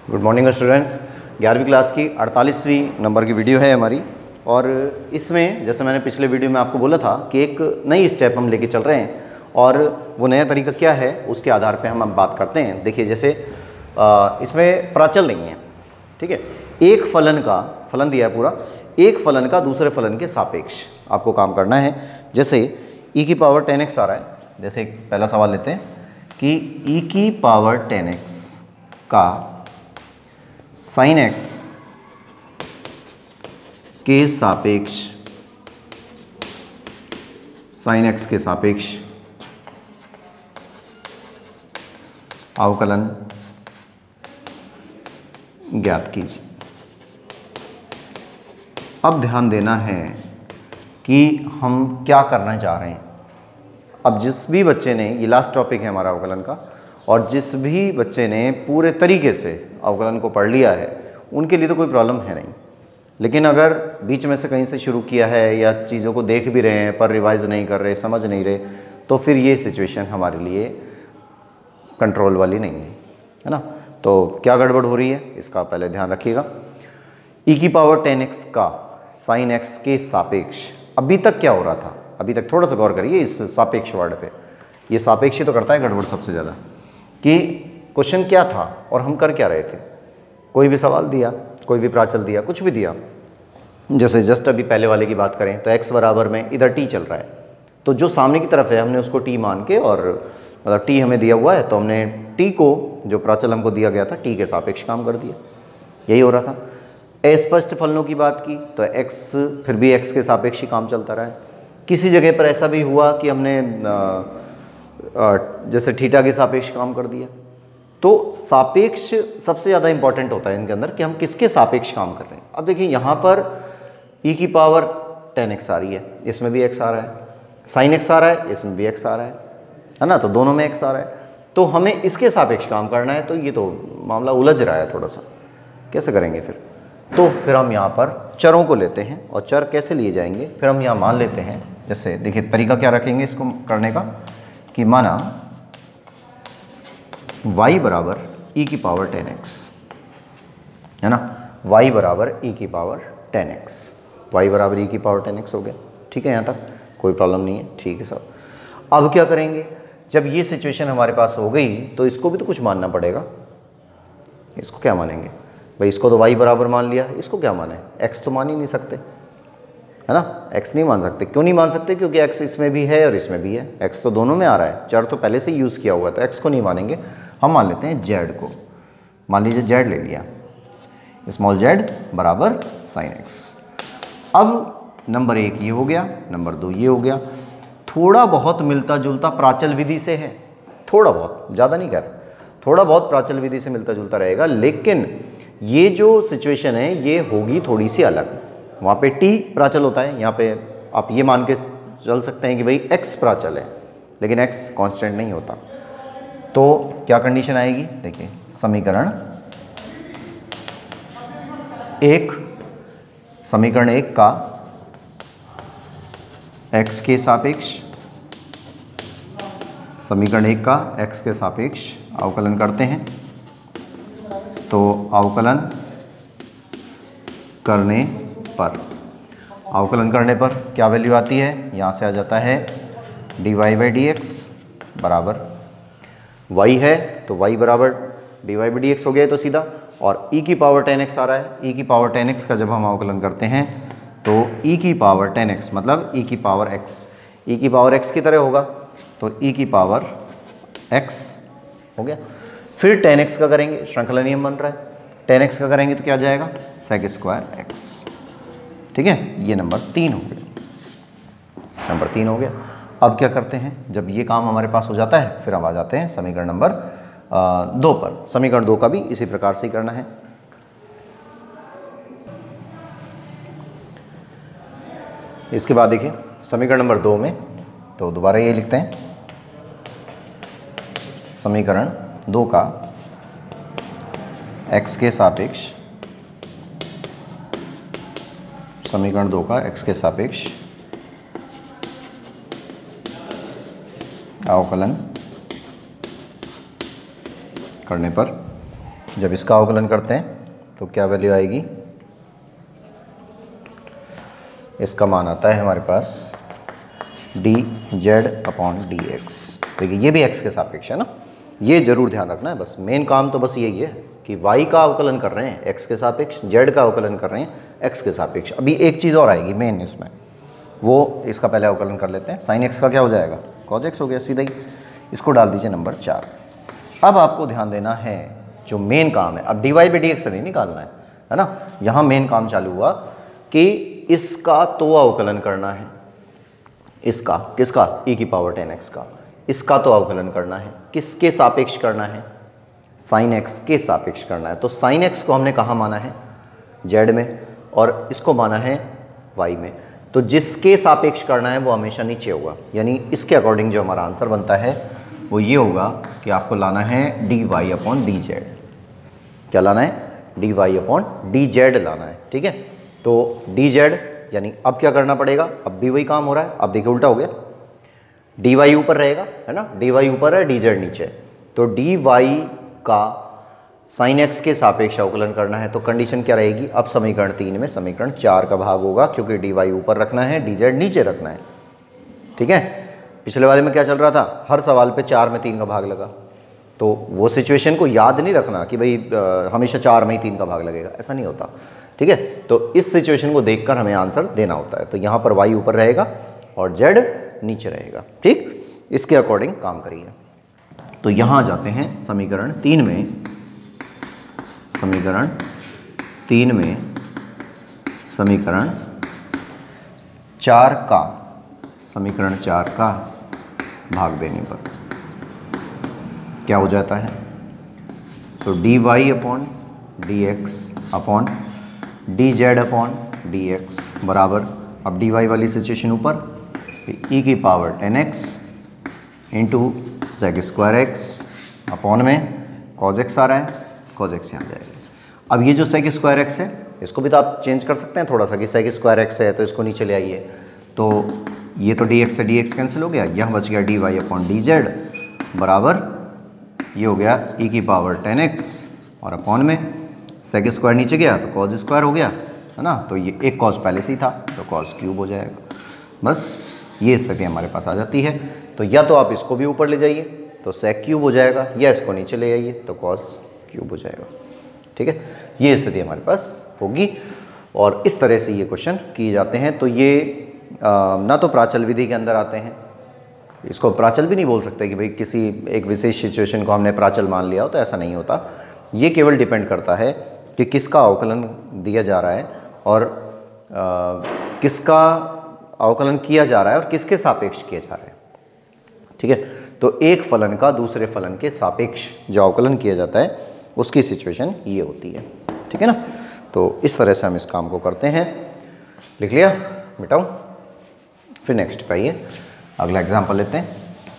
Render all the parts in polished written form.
Good morning students. 11वीं class की 48वीं नंबर की वीडियो है हमारी। और इसमें जैसे मैंने पिछले वीडियो में आपको बोला था कि एक नई स्टेप हम लेके चल रहे हैं और वो नया तरीका क्या है उसके आधार पे हम अब बात करते हैं। देखिए जैसे इसमें प्राचल नहीं है, ठीक है। एक फलन का फलन दिया है पूरा, एक फलन का दूसरे फलन के सापेक्ष आपको काम करना है। जैसे e की पावर 10x आ रहा है। जैसे एक पहला सवाल लेते हैं कि e की पावर 10x का sin x के सापेक्ष अवकलन ज्ञात कीजिए। अब ध्यान देना है कि हम क्या करना चाह रहे हैं। अब जिस भी बच्चे ने, ये लास्ट टॉपिक है हमारा अवकलन का, और जिस भी बच्चे ने पूरे तरीके से अवकलन को पढ़ लिया है उनके लिए तो कोई प्रॉब्लम है नहीं। लेकिन अगर बीच में से कहीं से शुरू किया है या चीज़ों को देख भी रहे हैं पर रिवाइज नहीं कर रहे, समझ नहीं रहे, तो फिर ये सिचुएशन हमारे लिए कंट्रोल वाली नहीं है ना। तो क्या गड़बड़ हो रही है इसका पहले ध्यान रखिएगा। e की पावर 10x का sin x के सापेक्ष, अभी तक क्या हो रहा था, अभी तक थोड़ा सा गौर करिए इस सापेक्ष वर्ड पे। ये सापेक्ष ही तो करता है गड़बड़ सबसे ज़्यादा, कि क्वेश्चन क्या था और हम कर क्या रहे थे। कोई भी सवाल दिया, कोई भी प्राचल दिया, कुछ भी दिया, जैसे जस्ट अभी पहले वाले की बात करें तो x बराबर में इधर t चल रहा है, तो जो सामने की तरफ है हमने उसको t मान के, और मतलब t हमें दिया हुआ है तो हमने t को, जो प्राचल हमको दिया गया था, t के सापेक्ष काम कर दिया। यही हो रहा था। अस्पष्ट फलनों की बात की तो x फिर भी x के सापेक्ष ही काम चलता रहा है। किसी जगह पर ऐसा भी हुआ कि हमने जैसे थीटा के सापेक्ष काम कर दिया। तो सापेक्ष सबसे ज़्यादा इंपॉर्टेंट होता है इनके अंदर कि हम किसके सापेक्ष काम कर रहे हैं। अब देखिए यहाँ पर e की पावर 10x आ रही है, इसमें भी x आ रहा है, sin x आ रहा है, इसमें भी x आ रहा है ना, तो दोनों में x आ रहा है। तो हमें इसके सापेक्ष काम करना है, तो ये तो मामला उलझ रहा है थोड़ा सा, कैसे करेंगे फिर। तो फिर हम यहाँ पर चरों को लेते हैं, और चर कैसे लिए जाएंगे फिर हम यहाँ मान लेते हैं। जैसे देखिए तरीका क्या रखेंगे इसको करने का, कि माना y बराबर e की पावर 10x है ना, y बराबर e की पावर 10x, y बराबर e की पावर 10x हो गया। ठीक है, यहाँ तक कोई प्रॉब्लम नहीं है, ठीक है साहब। अब क्या करेंगे, जब ये सिचुएशन हमारे पास हो गई तो इसको भी तो कुछ मानना पड़ेगा। इसको क्या मानेंगे भाई, इसको तो y बराबर मान लिया, इसको क्या माने, x तो मान ही नहीं सकते है ना, x नहीं मान सकते। क्यों नहीं मान सकते, क्योंकि x इसमें भी है और इसमें भी है, x तो दोनों में आ रहा है, चर तो पहले से यूज़ किया हुआ है, तो x को नहीं मानेंगे। हम मान लेते हैं z को, मान लीजिए z ले लिया, स्मॉल z बराबर sin x। अब नंबर 1 ये हो गया, नंबर 2 ये हो गया। थोड़ा बहुत मिलता जुलता प्राचल विधि से है, थोड़ा बहुत, ज़्यादा नहीं कर, थोड़ा बहुत प्राचल विधि से मिलता जुलता रहेगा। लेकिन ये जो सिचुएशन है ये होगी थोड़ी सी अलग। वहाँ पे t प्राचल होता है, यहाँ पे आप ये मान के चल सकते हैं कि भाई x प्राचल है, लेकिन x कांस्टेंट नहीं होता। तो क्या कंडीशन आएगी, देखिए समीकरण 1 का x के सापेक्ष, समीकरण 1 का x के सापेक्ष अवकलन करते हैं। तो अवकलन करने पर क्या वैल्यू आती है, यहाँ से आ जाता है dy/dx बराबर, y है तो y बराबर dy/dx हो गया तो सीधा, और e की पावर 10x आ रहा है। e की पावर 10x का जब हम अवकलन करते हैं तो e की पावर 10x मतलब e की पावर x, e की पावर x की तरह होगा, तो e की पावर x हो गया। फिर 10x का करेंगे, श्रृंखला नियम बन रहा है, 10x का करेंगे तो क्या जाएगा, sec² x। ठीक है, ये नंबर 3 हो गया, नंबर 3 हो गया। अब क्या करते हैं, जब ये काम हमारे पास हो जाता है फिर हम आ जाते हैं समीकरण नंबर 2 पर। समीकरण 2 का भी इसी प्रकार से ही करना है। इसके बाद देखिए समीकरण नंबर 2 में, तो दोबारा ये लिखते हैं, समीकरण 2 का x के सापेक्ष, समीकरण 2 का x के सापेक्ष अवकलन करने पर जब इसका अवकलन करते हैं तो क्या वैल्यू आएगी, इसका मान आता है हमारे पास dz/dx। देखिए ये भी x के सापेक्ष है ना, ये जरूर ध्यान रखना है। बस मेन काम तो बस यही है कि y का अवकलन कर रहे हैं x के सापेक्ष, z का अवकलन कर रहे हैं x के सापेक्ष। अभी एक चीज़ और आएगी मेन इसमें, वो इसका पहले अवकलन कर लेते हैं। sin x का क्या हो जाएगा, cos x हो गया सीधा ही। इसको डाल दीजिए नंबर 4। अब आपको ध्यान देना है जो मेन काम है, अब dy/dx नहीं निकालना है ना। यहाँ मेन काम चालू हुआ कि इसका तो अवकलन करना है, इसका किसका, e⁻10x का, इसका तो अवकलन करना है। किसके सापेक्ष करना है, sin x के सापेक्ष करना है। तो sin x को हमने कहाँ माना है, z में, और इसको माना है y में। तो जिसके सापेक्ष करना है वो हमेशा नीचे होगा, यानी इसके अकॉर्डिंग जो हमारा आंसर बनता है वो ये होगा कि आपको लाना है dy/dz। क्या लाना है, dy/dz लाना है, ठीक है। तो dz यानी अब क्या करना पड़ेगा, अब भी वही काम हो रहा है। अब देखिए उल्टा हो गया, dy ऊपर रहेगा है ना, dy ऊपर है dz नीचे। तो dy का sin x के सापेक्ष अवकलन करना है तो कंडीशन क्या रहेगी, अब समीकरण 3 में समीकरण 4 का भाग होगा, क्योंकि dy ऊपर रखना है dz नीचे रखना है, ठीक है। पिछले वाले में क्या चल रहा था, हर सवाल पे 4 में 3 का भाग लगा, तो वो सिचुएशन को याद नहीं रखना कि भाई हमेशा 4 में ही 3 का भाग लगेगा, ऐसा नहीं होता, ठीक है। तो इस सिचुएशन को देखकर हमें आंसर देना होता है। तो यहाँ पर y ऊपर रहेगा और z नीचे रहेगा, ठीक। इसके अकॉर्डिंग काम करिए। तो यहाँ जाते हैं समीकरण 3 में, समीकरण 3 में समीकरण 4 का, समीकरण 4 का भाग देने पर क्या हो जाता है, तो dy/dx/dz/dx बराबर, अब dy वाली सिचुएशन ऊपर, e⁻10x into sec² x upon में cos x आ रहा है, cos x यहाँ जाएगा। अब ये जो sec² x है इसको भी तो आप चेंज कर सकते हैं थोड़ा सा कि sec² x है तो इसको नीचे ले आइए, तो ये तो dx से dx कैंसिल हो गया, यह बच गया dy/dz बराबर, ये हो गया e⁻10x और अपॉन में sec² नीचे गया तो cos² हो गया है ना। तो ये एक cos पहले से ही था तो cos³ हो जाएगा। बस ये स्थिति हमारे पास आ जाती है। तो या तो आप इसको भी ऊपर ले जाइए तो sec³ हो जाएगा, या इसको नीचे ले आइए तो cos³ हो जाएगा, ठीक है। ये स्थिति हमारे पास होगी और इस तरह से ये क्वेश्चन किए जाते हैं। तो ये ना तो प्राचल विधि के अंदर आते हैं, इसको प्राचल भी नहीं बोल सकते कि भाई किसी एक विशेष सिचुएशन को हमने प्राचल मान लिया हो, तो ऐसा नहीं होता। ये केवल डिपेंड करता है कि किसका अवकलन दिया जा रहा है और किसका अवकलन किया जा रहा है और किसके सापेक्ष किया जा रहा है, ठीक है। तो एक फलन का दूसरे फलन के सापेक्ष जो अवकलन किया जाता है उसकी सिचुएशन ये होती है, ठीक है ना। तो इस तरह से हम इस काम को करते हैं। लिख लिया, मिटाऊं, फिर नेक्स्ट पे आइए, अगला एग्जाम्पल लेते हैं।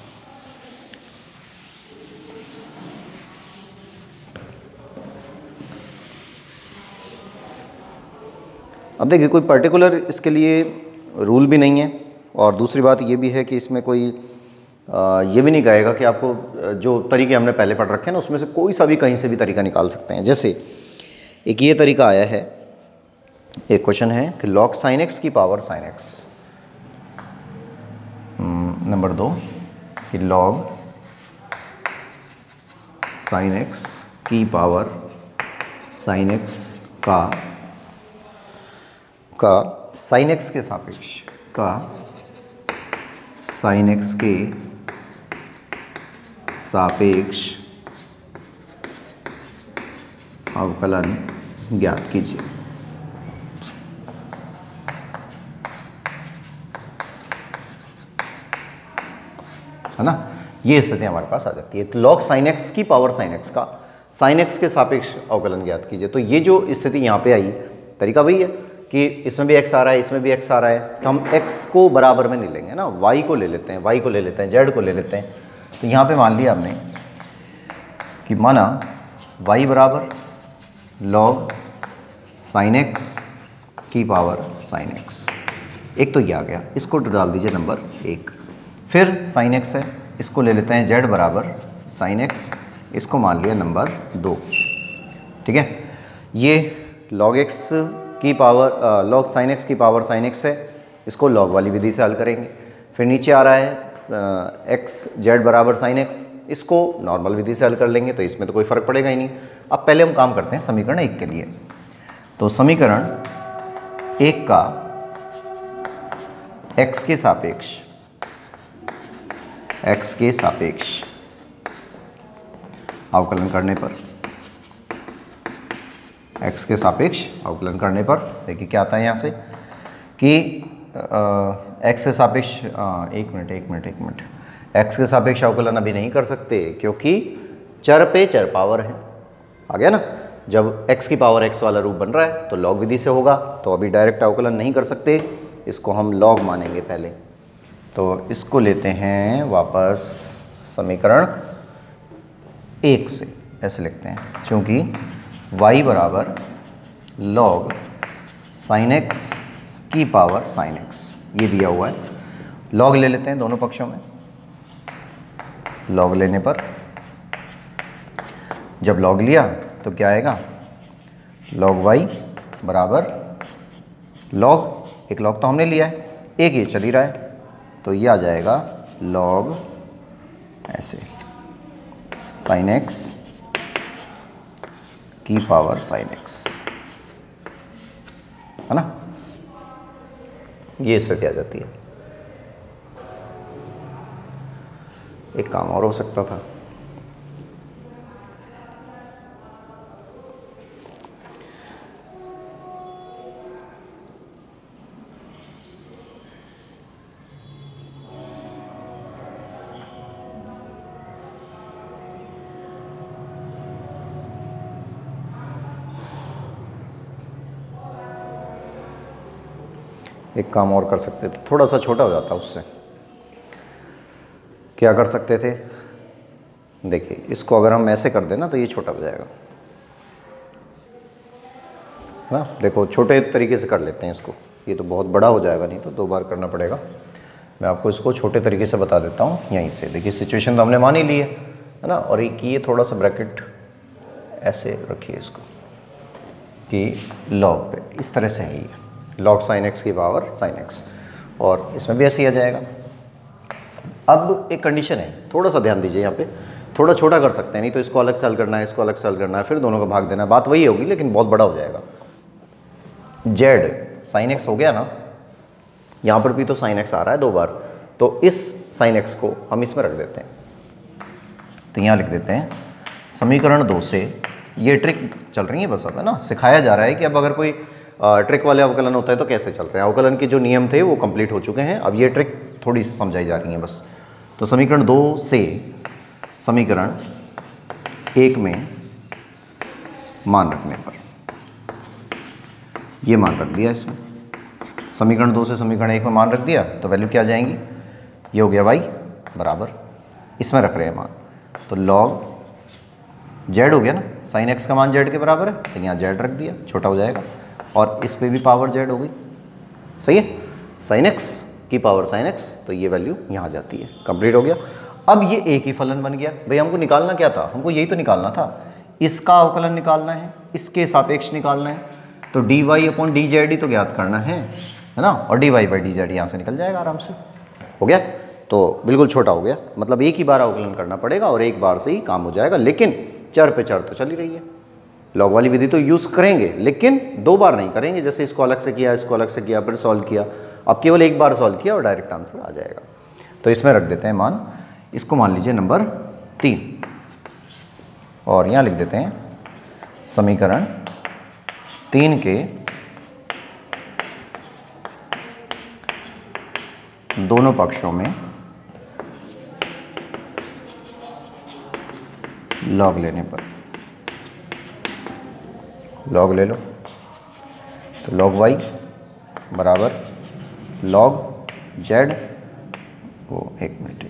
अब देखिए कोई पर्टिकुलर इसके लिए रूल भी नहीं है, और दूसरी बात ये भी है कि इसमें कोई ये भी नहीं कहेगा कि आपको जो तरीके हमने पहले पढ़ रखे हैं ना उसमें से कोई सा भी कहीं से भी तरीका निकाल सकते हैं। जैसे एक ये तरीका आया है, एक क्वेश्चन है कि log sin x की पावर sin x, नंबर 2 कि log sin x की पावर sin x का sin x के सापेक्ष का sin x के सापेक्ष अवकलन ज्ञात कीजिए। है ना, ये स्थिति हमारे पास आ जाती है। तो log sin x की पावर sin x का sin x के सापेक्ष अवकलन ज्ञात कीजिए। तो ये जो स्थिति यहाँ पे आई, तरीका वही है कि इसमें भी x आ रहा है, इसमें भी x आ रहा है, तो हम x को बराबर में नहीं लेंगे ना, y को ले लेते हैं, y को ले लेते हैं, z को ले लेते हैं। तो यहाँ पे मान लिया हमने कि माना y बराबर log sin x की पावर sin x, एक तो ये आ गया, इसको डाल दीजिए नंबर 1। फिर sin x है, इसको ले लेते हैं z बराबर sin x, इसको मान लिया नंबर 2। ठीक है। ये log x की पावर log sin x की पावर sin x है, इसको log वाली विधि से हल करेंगे। फिर नीचे आ रहा है x z बराबर sin x, इसको नॉर्मल विधि से हल कर लेंगे, तो इसमें तो कोई फ़र्क पड़ेगा ही नहीं। अब पहले हम काम करते हैं समीकरण 1 के लिए। तो समीकरण 1 का x के सापेक्ष अवकलन करने पर, x के सापेक्ष अवकलन करने पर देखिए क्या आता है यहाँ से कि x के सापेक्ष एक मिनट x के सापेक्ष अवकलन अभी नहीं कर सकते क्योंकि चर पे चर पावर है, आ गया ना। जब x की पावर x वाला रूप बन रहा है तो log विधि से होगा, तो अभी डायरेक्ट अवकलन नहीं कर सकते, इसको हम log मानेंगे पहले। तो इसको लेते हैं वापस समीकरण 1 से, ऐसे लिखते हैं, क्योंकि y बराबर log sin x की पावर sin x ये दिया हुआ है। log ले लेते हैं दोनों पक्षों में। log लेने पर जब log लिया तो क्या आएगा, log y बराबर log, एक log तो हमने लिया है, एक ये चल ही रहा है, तो ये आ जाएगा log ऐसे sin x की पावर sin x, है ना। ये स्थिति आ जाती है। एक काम और हो सकता था, एक काम और कर सकते थे, थोड़ा सा छोटा हो जाता उससे। क्या कर सकते थे, देखिए इसको अगर हम ऐसे कर दें ना तो ये छोटा हो जाएगा, है ना। देखो छोटे तरीके से कर लेते हैं इसको, ये तो बहुत बड़ा हो जाएगा, नहीं तो 2 बार करना पड़ेगा। मैं आपको इसको छोटे तरीके से बता देता हूँ यहीं से। देखिए सिचुएशन तो हमने मान ही ली है ना, और एक ये थोड़ा सा ब्रैकेट ऐसे रखिए इसको कि log पे इस तरह से है ये log sin x की पावर sin x, और इसमें भी ऐसे ही आ जाएगा। अब एक कंडीशन है, थोड़ा सा ध्यान दीजिए यहाँ पे, थोड़ा छोटा कर सकते हैं, नहीं तो इसको अलग से हल करना है, इसको अलग से हल करना है, फिर दोनों को भाग देना है, बात वही होगी लेकिन बहुत बड़ा हो जाएगा। z sin x हो गया ना, यहाँ पर भी तो sin x आ रहा है 2 बार, तो इस sin x को हम इसमें रख देते हैं। तो यहाँ लिख देते हैं समीकरण 2 से, ये ट्रिक चल रही है बस, अब है ना, सिखाया जा रहा है कि अब अगर कोई ट्रिक वाले अवकलन होता है तो कैसे चल रहे हैं। अवकलन के जो नियम थे वो कंप्लीट हो चुके हैं, अब ये ट्रिक थोड़ी सी समझाई जा रही है बस। तो समीकरण 2 से समीकरण 1 में मान रखने पर, ये मान रख दिया इसमें, समीकरण 2 से समीकरण 1 में मान रख दिया, तो वैल्यू क्या आ जाएंगी, ये हो गया y बराबर, इसमें रख रहे हैं मान, तो log z हो गया ना, sin x का मान z के बराबर है, तो यहाँ z रख दिया, छोटा हो जाएगा, और इस पे भी पावर z हो गई, सही है, sin x की पावर sin x, तो ये वैल्यू यहाँ आ जाती है, कंप्लीट हो गया। अब ये एक ही फलन बन गया। भाई हमको निकालना क्या था, हमको यही तो निकालना था, इसका अवकलन निकालना है, इसके सापेक्ष निकालना है, तो dy/dz ही तो ज्ञात करना है ना, और dy/dz यहाँ से निकल जाएगा आराम से, हो गया। तो बिल्कुल छोटा हो गया, मतलब एक ही बार अवकलन करना पड़ेगा और एक बार से ही काम हो जाएगा, लेकिन चर पे चर तो चल ही रही है। लॉग वाली विधि तो यूज़ करेंगे लेकिन 2 बार नहीं करेंगे, जैसे इसको अलग से किया, इसको अलग से किया, फिर सॉल्व किया, अब केवल एक बार सॉल्व किया और डायरेक्ट आंसर आ जाएगा। तो इसमें रख देते हैं मान, इसको मान लीजिए नंबर 3, और यहाँ लिख देते हैं समीकरण 3 के दोनों पक्षों में लॉग लेने पर, लॉग ले लो, तो log y बराबर log z, वो एक मिनट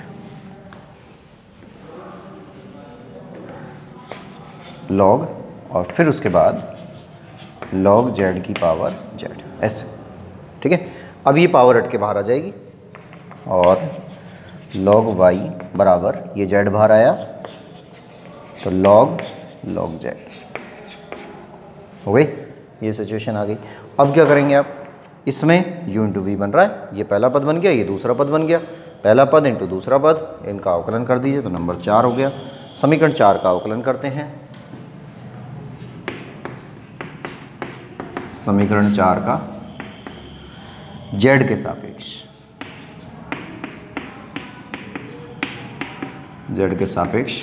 log, और फिर उसके बाद log z की पावर z, ऐसे, ठीक है। अब ये पावर हट के बाहर आ जाएगी, और log y बराबर ये z बाहर आया, तो log z, हो गई, ये सिचुएशन आ गई। अब क्या करेंगे आप, इसमें u इंटू वी बन रहा है, ये पहला पद बन गया, ये दूसरा पद बन गया, पहला पद इंटू दूसरा पद, इनका अवकलन कर दीजिए तो नंबर 4 हो गया। समीकरण 4 का अवकलन करते हैं। समीकरण 4 का z के सापेक्ष, z के सापेक्ष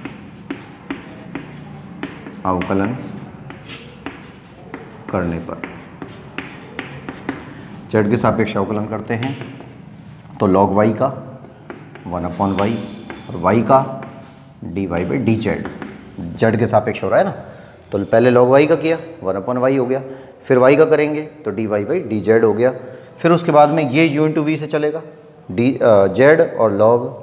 अवकलन करने पर, z के सापेक्ष अवकलन करते हैं तो log y का 1/y और y का dy बाई dz, z के सापेक्ष हो रहा है ना, तो पहले log y का किया 1/y हो गया, फिर y का करेंगे तो dy बाई dz हो गया, फिर उसके बाद में ये u इंटू वी से चलेगा, z और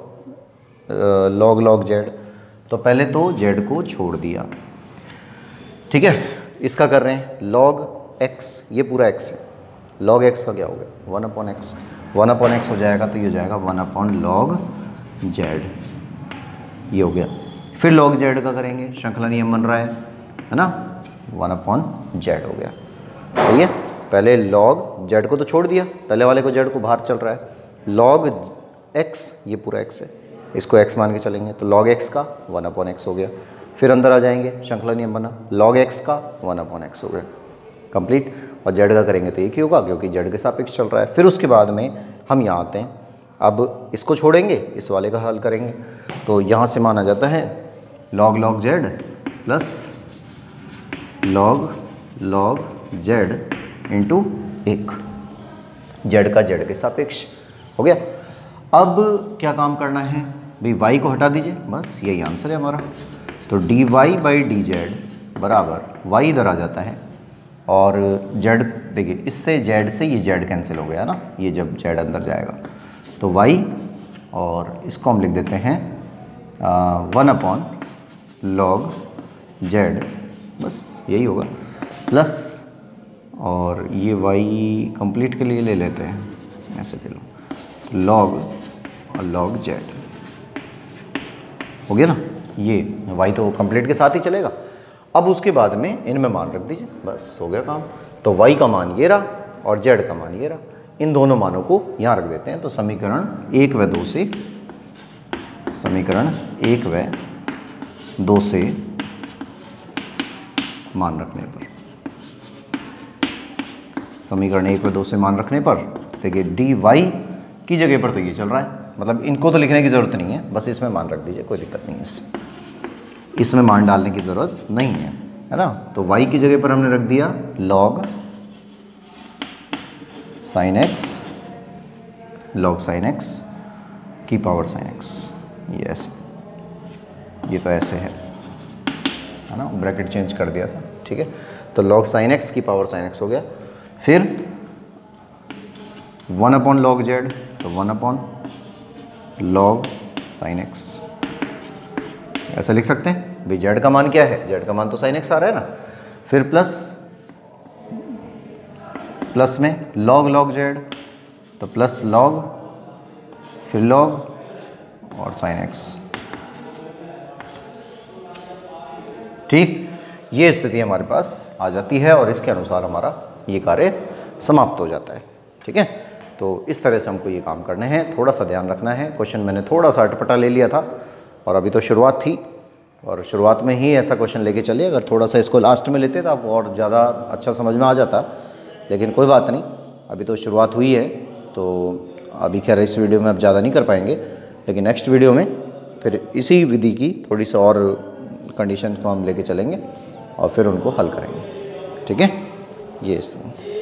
log z, तो पहले तो z को छोड़ दिया, ठीक है। इसका कर रहे हैं log x, ये पूरा x है, log x का क्या हो गया 1/x, 1/x हो जाएगा तो ये हो जाएगा 1/log z, ये हो गया। फिर log z का करेंगे, श्रृंखला नियम बन रहा है ना, 1/z हो गया, सही है। पहले log z को तो छोड़ दिया, पहले वाले को z को बाहर चल रहा है, log x, ये पूरा x है, इसको x मान के चलेंगे तो log x का 1/x हो गया, फिर अंदर आ जाएंगे, श्रृंखला नियम बना, log x का 1/x हो गया, कंप्लीट। और z का करेंगे तो एक ही होगा क्योंकि z के सापेक्ष चल रहा है। फिर उसके बाद में हम यहाँ आते हैं, अब इसको छोड़ेंगे, इस वाले का हल करेंगे, तो यहाँ से माना जाता है log z plus log z into 1, z का z के सापेक्ष हो गया। अब क्या काम करना है भाई, y को हटा दीजिए, बस यही आंसर है हमारा। तो dy बाई dz बराबर y इधर आ जाता है और z, देखिए इससे z से ये z कैंसिल हो गया ना, ये जब z अंदर जाएगा तो y, और इसको हम लिख देते हैं 1/log z, बस यही होगा, प्लस और ये y कंप्लीट के लिए ले लेते हैं, ऐसे ले लो, log z हो गया ना, ये y तो कंप्लीट के साथ ही चलेगा। अब उसके बाद में इनमें मान रख दीजिए, बस हो गया काम। तो y का मान ये रहा और z का मान ये रहा, इन दोनों मानों को यहाँ रख देते हैं। तो समीकरण 1 व 2 से, समीकरण 1 व 2 से मान रखने पर, समीकरण 1 व 2 से मान रखने पर देखिए dy की जगह पर तो ये चल रहा है, मतलब इनको तो लिखने की ज़रूरत नहीं है, बस इसमें मान रख दीजिए, कोई दिक्कत नहीं है, इसमें मान डालने की ज़रूरत नहीं है ना। तो y की जगह पर हमने रख दिया log sin x की पावर sin x, ये ऐसे, ये तो ऐसे है ना, ब्रैकेट चेंज कर दिया था, ठीक है। तो log sin x की पावर sin x हो गया, फिर 1/log z, तो 1/log sin x, ऐसा लिख सकते हैं भाई। z का मान क्या है, z का मान तो sin x आ रहा है ना, फिर प्लस में log z, तो प्लस log, फिर log और sin x, ठीक। ये स्थिति हमारे पास आ जाती है और इसके अनुसार हमारा ये कार्य समाप्त हो जाता है, ठीक है। तो इस तरह से हमको ये काम करने हैं, थोड़ा सा ध्यान रखना है। क्वेश्चन मैंने थोड़ा सा अटपटा ले लिया था और अभी तो शुरुआत थी, और शुरुआत में ही ऐसा क्वेश्चन लेके चलिए, अगर थोड़ा सा इसको लास्ट में लेते तो आपको और ज़्यादा अच्छा समझ में आ जाता, लेकिन कोई बात नहीं, अभी तो शुरुआत हुई है। तो अभी खैर इस वीडियो में अब ज़्यादा नहीं कर पाएंगे, लेकिन नेक्स्ट वीडियो में फिर इसी विधि की थोड़ी सी और कंडीशन को हम लेके चलेंगे और फिर उनको हल करेंगे, ठीक है। ये